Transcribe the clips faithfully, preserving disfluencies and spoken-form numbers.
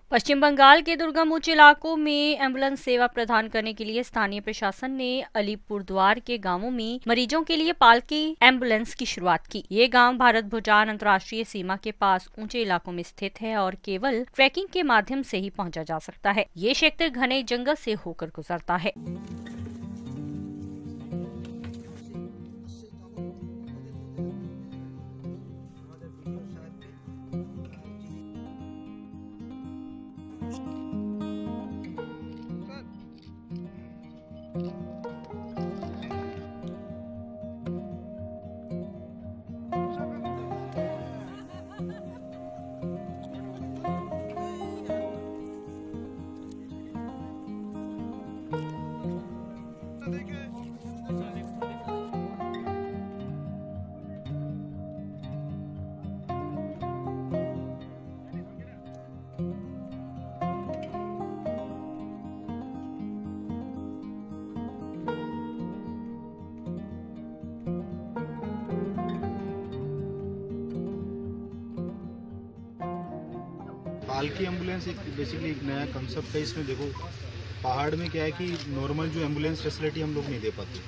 पश्चिम बंगाल के दुर्गम उच्च इलाकों में एम्बुलेंस सेवा प्रदान करने के लिए स्थानीय प्रशासन ने अलीपुरद्वार के गांवों में मरीजों के लिए पालकी एम्बुलेंस की शुरुआत की। ये गांव भारत भूटान अंतर्राष्ट्रीय सीमा के पास ऊंचे इलाकों में स्थित है और केवल ट्रैकिंग के माध्यम से ही पहुंचा जा सकता है। ये क्षेत्र घने जंगल से होकर गुजरता है। पालकी एम्बुलेंस एक बेसिकली एक नया कंसेप्ट है। इसमें देखो पहाड़ में क्या है कि नॉर्मल जो एम्बुलेंस फैसिलिटी हम लोग नहीं दे पाते,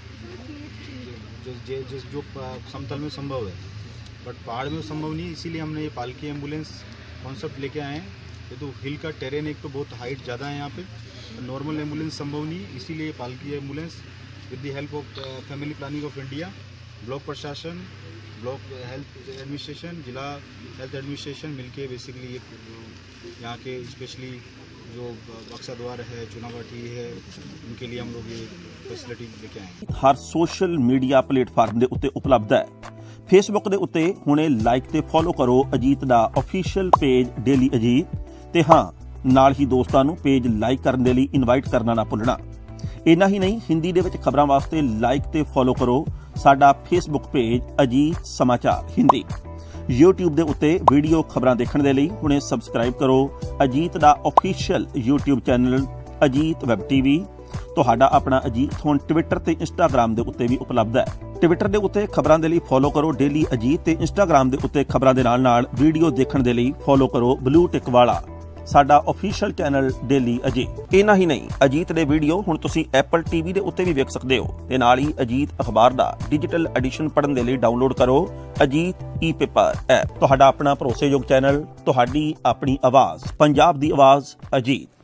जो जिस जो समतल में संभव है, बट पहाड़ में संभव नहीं। इसीलिए हमने ये पालकी एम्बुलेंस कॉन्सेप्ट लेके आए हैं। ये तो हिल का टेरेन एक तो बहुत हाइट ज़्यादा है यहाँ पे, नॉर्मल एम्बुलेंस संभव नहीं। इसीलिए पालकी ambulance with the help of family planning of India, block प्रशासन, ब्लॉक हेल्थ एडमिनिस्ट्रेशन, जिला हेल्थ एडमिनिस्ट्रेशन मिलके बेसिकली यहाँ के स्पेशली जो बक्सा द्वार है, चुनावाटी है, उनके लिए हम लोग ये फैसिलिटी लेके आए हैं। हर सोशल मीडिया प्लेटफार्म ਦੇ ਉੱਤੇ ਉਪਲਬਧ ਹੈ। ਫੇਸਬੁੱਕ ਦੇ ਉੱਤੇ ਹੁਣੇ ਲਾਈਕ ਤੇ ਫੋਲੋ ਕਰੋ ਅਜੀਤ ਦਾ ਅਫੀਸ਼ੀਅਲ ਪੇਜ ਡੇਲੀ ਅਜੀਤ ਤੇ ਹਾਂ ਨਾਲ ਹੀ ਦੋਸਤਾਂ ਨੂੰ ਪੇਜ ਲਾਈਕ ਕਰਨ ਦੇ ਲਈ ਇਨਵਾਈਟ ਕਰਨਾ ਨਾ ਭੁੱਲਣਾ। ਇੰਨਾ ਹੀ ਨਹੀਂ, ਹਿੰਦੀ ਦੇ ਵਿੱਚ ਖਬਰਾਂ ਵਾਸਤੇ ਲਾਈਕ ਤੇ ਫੋਲੋ ਕਰੋ ਸਾਡਾ ਫੇਸਬੁੱਕ ਪੇਜ ਅਜੀਤ ਸਮਾਚਾਰ ਹਿੰਦੀ। YouTube ਦੇ ਉੱਤੇ ਵੀਡੀਓ ਖਬਰਾਂ ਦੇਖਣ ਦੇ ਲਈ ਹੁਣੇ ਸਬਸਕ੍ਰਾਈਬ ਕਰੋ ਅਜੀਤ ਦਾ official YouTube channel Ajit web TV. ਤੁਹਾਡਾ ਆਪਣਾ ਅਜੀਤ ਹੁਣ ਟਵਿੱਟਰ ਤੇ ਇੰਸਟਾਗ੍ਰਾਮ ਦੇ ਉੱਤੇ ਵੀ ਉਪਲਬਧ ਹੈ। ਟਵਿੱਟਰ ਦੇ ਉੱਤੇ ਖਬਰਾਂ ਦੇ ਲਈ ਫੋਲੋ ਕਰੋ ਡੇਲੀ ਅਜੀਤ ਤੇ ਇੰਸਟਾਗ੍ਰਾਮ ਦੇ ਉੱਤੇ ਖਬਰਾਂ ਦੇ ਨਾਲ ਨਾਲ ਵੀਡੀਓ ਦੇਖਣ ਦੇ ਲਈ ਫੋਲੋ ਕਰੋ ਬਲੂ ਟਿਕ ਵਾਲਾ ਸਾਡਾ ਅਫੀਸ਼ੀਅਲ ਚੈਨਲ ਡੇਲੀ ਅਜੀਤ। ਇੰਨਾ ਹੀ ਨਹੀਂ, ਅਜੀਤ ਦੇ ਵੀਡੀਓ ਹੁਣ ਤੁਸੀਂ ਐਪਲ ਟੀਵੀ ਦੇ ਉੱਤੇ ਵੀ ਵੇਖ ਸਕਦੇ ਹੋ ਤੇ ਨਾਲ ਹੀ ਅਜੀਤ ਅਖਬਾਰ ਦਾ ਡਿਜੀਟਲ ਐਡੀਸ਼ਨ ਪੜ੍ਹਨ ਦੇ ਲਈ ਡਾਊਨਲੋਡ ਕਰੋ ਅਜੀਤ ਈ ਪੇਪਰ ਐਪ। ਤੁਹਾਡਾ ਆਪਣਾ ਭਰੋਸੇਯੋਗ ਚੈਨਲ, ਤੁਹਾਡੀ ਆਪਣੀ ਆਵਾਜ਼, ਪੰਜਾਬ ਦੀ ਆਵਾਜ਼ ਅਜੀਤ।